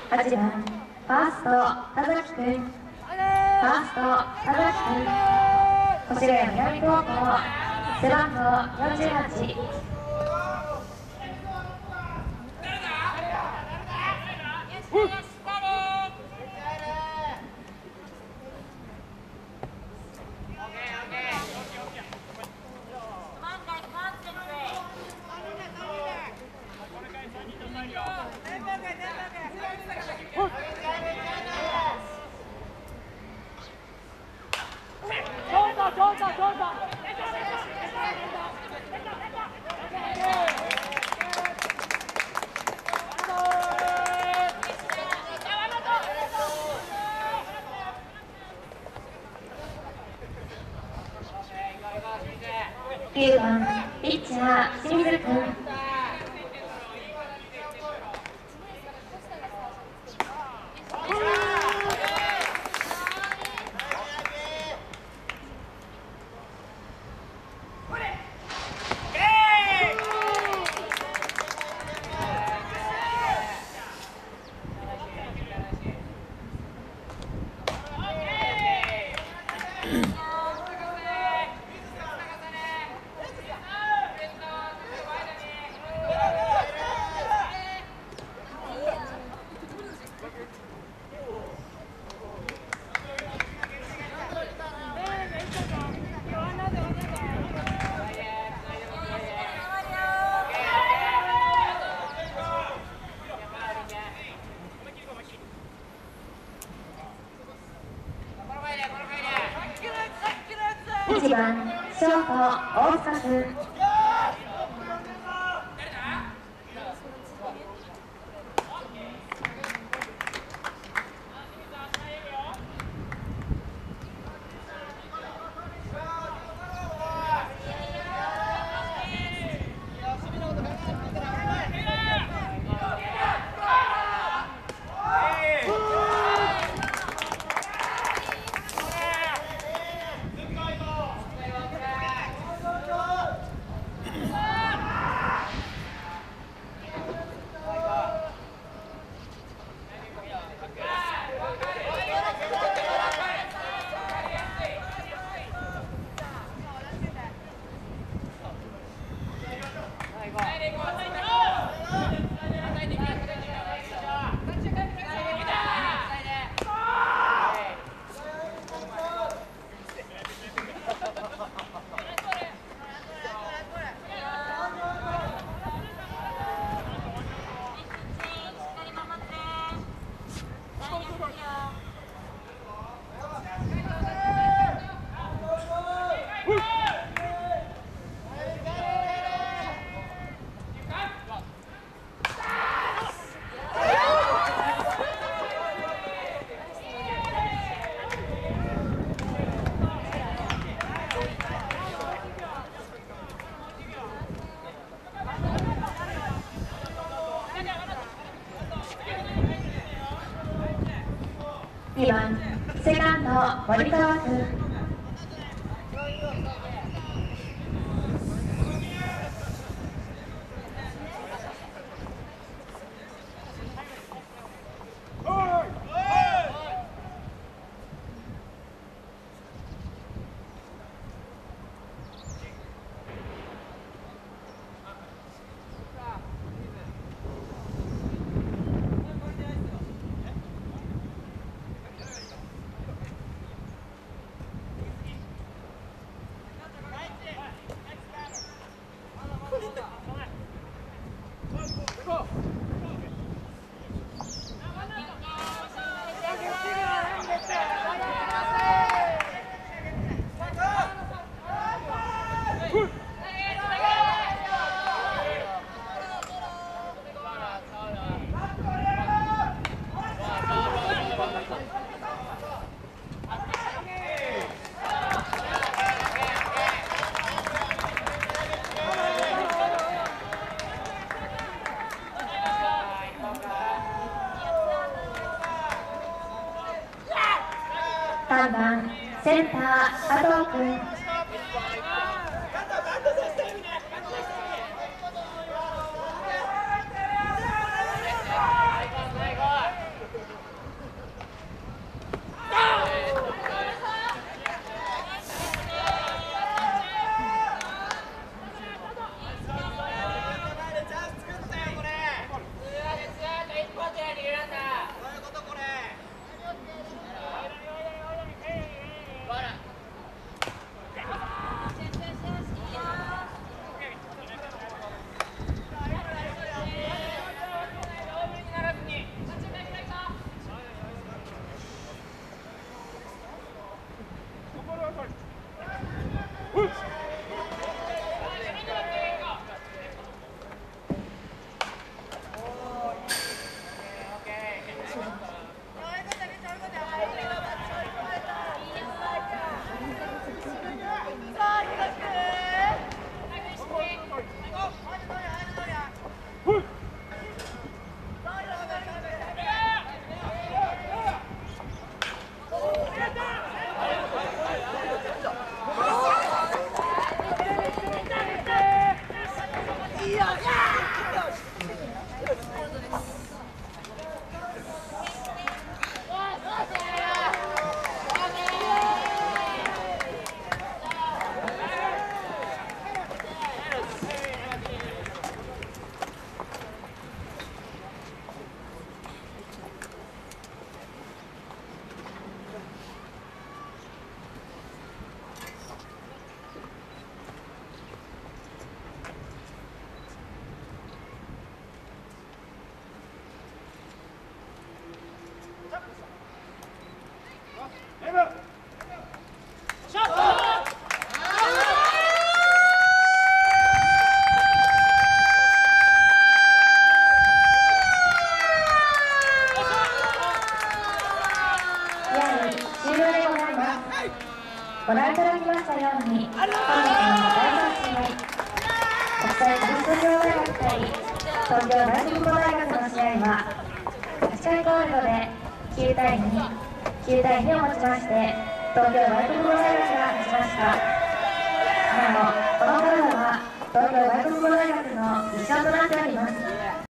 8番ファースト田崎くん、ファースト田崎くん、越谷南高校背番号48。9番ピッチャー清水くん、1番ショート大塚くん、2番セカンド森川くん、3番センター加藤くん、 ご覧いただきましたように、本日の第3試合、国際キリスト教大学対東京大国語大学の試合は、8回コールドで9対2をもちまして、東京大国語大学が勝ちました。なお、このカードは東京大国語大学の1勝となっております。